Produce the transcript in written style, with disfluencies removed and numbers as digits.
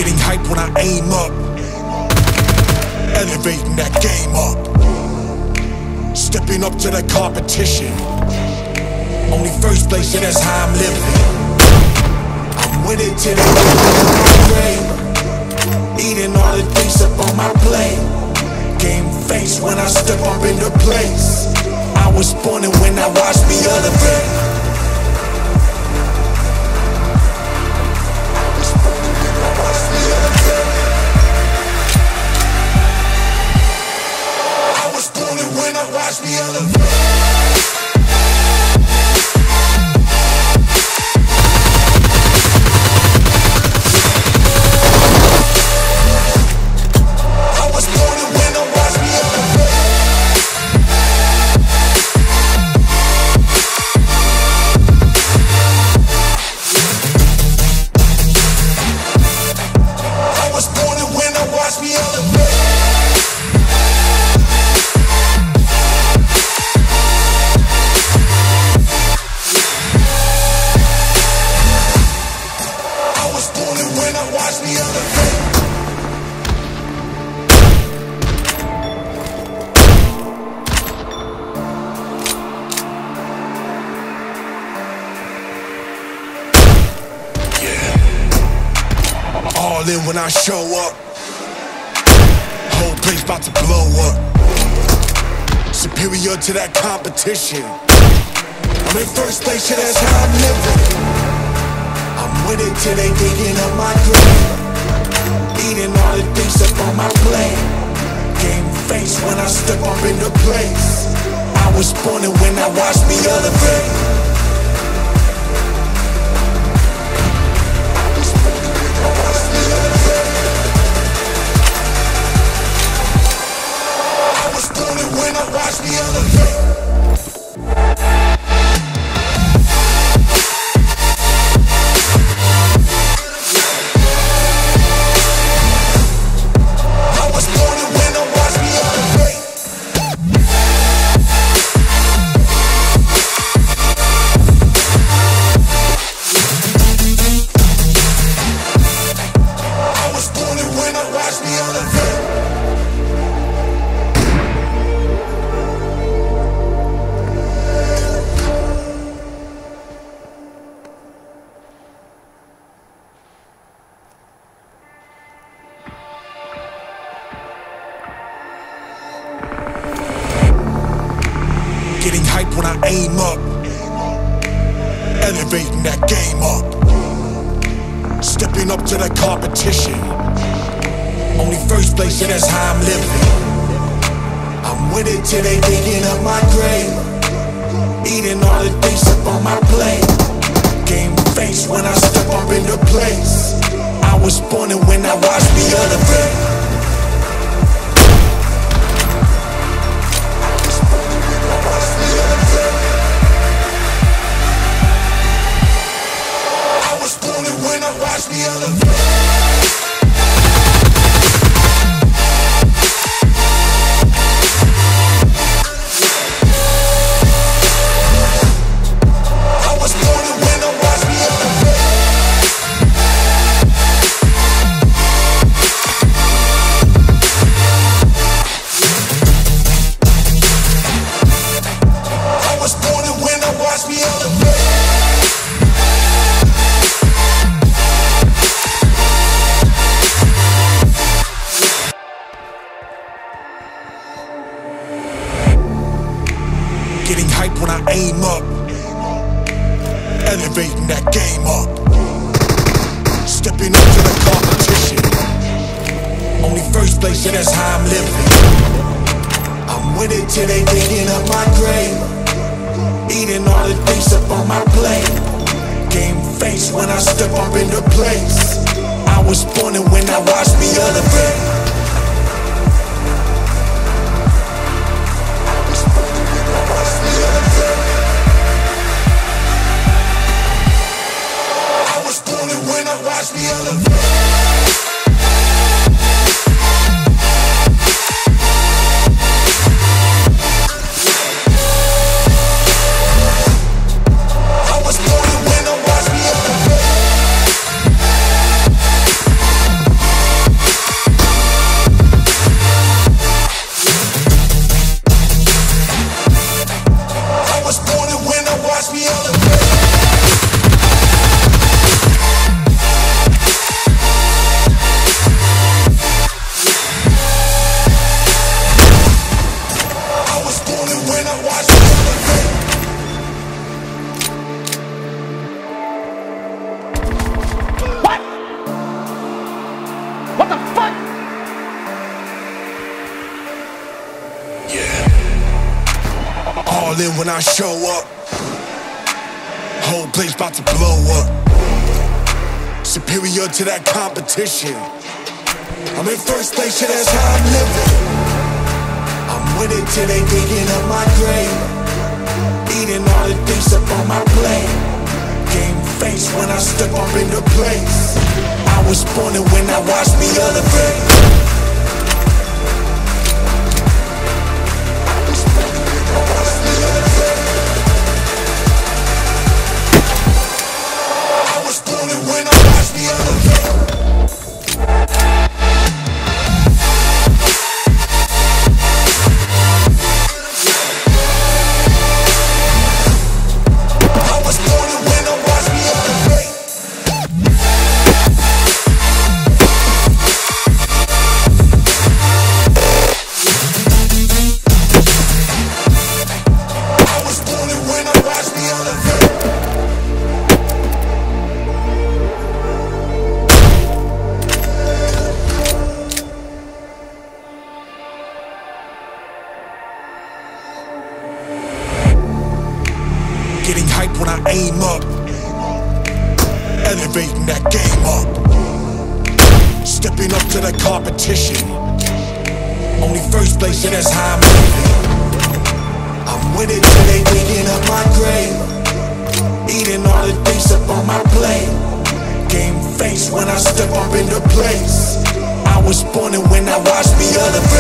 Getting hype when I aim up, elevating that game up, stepping up to the competition. Only first place, and that's how I'm living. I'm with it till they get in my grave, eating all the things up on my plate. Game face when I step up into place. I was born and when I watch me elevate. Watch me elevate. All in when I show up, whole place about to blow up. Superior to that competition. I'm in first place, yeah, that's how I'm living. I'm with it till they digging up my grave, eating all the things up on my plate. Game face when I step up into place. I was born and when I watch me elevate. Watch me elevate. I was born and when I watch me elevate. I was born and when I watch me elevate. Getting hype when I aim up, elevating that game up, stepping up to the competition. Only first place, yeah, that's how I'm living. I'm with it till they digging up my grave, eating all the things up on my plate. Game face when I step up into place. I was born and when I watch me elevate. Watch me elevate. Getting hype when I aim up, elevating that game up, stepping up to the competition. Only first place, yeah, that's how I'm living. I'm with it till they digging up my grave, eating all the things up on my plate. Game face when I step up into place. I was born and when I watch me elevate. Watch me elevate. all in when I show up. Whole place about to blow up. Superior to that competition. I'm in first place, yeah, that's how I'm living. I'm winning till they digging up my grave. Eating all the things up on my plate. Game face when I step up into place. I was born and when I watched me elevate. Getting hype when I aim up, elevating that game up, stepping up to the competition. Only first place, yeah, that's how I'm living. I'm winning till they digging up my grave. Eating all the things up on my plate. Game face when I step up into place. I was born and when I watched me elevate.